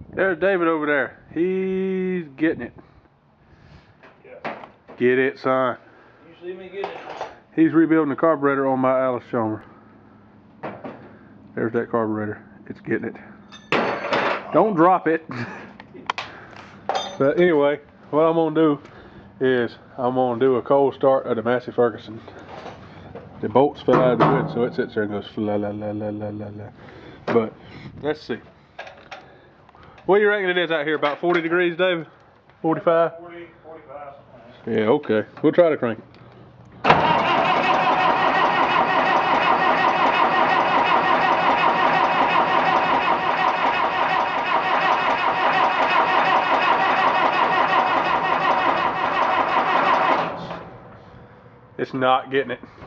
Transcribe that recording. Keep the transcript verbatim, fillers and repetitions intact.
There's David over there. He's getting it. Yeah. Get it, son. You see me getting it? He's rebuilding the carburetor on my Alice Schomer. There's that carburetor. It's getting it. Don't drop it. But anyway, what I'm gonna do is I'm gonna do a cold start of the Massey Ferguson. The bolts fell out of the wood, so it sits there and goes la la la la la la la. But let's see. What do you reckon it is out here? About forty degrees, David? forty-five? forty, forty-five, something like that. Yeah, okay. We'll try to crank it. It's not getting it.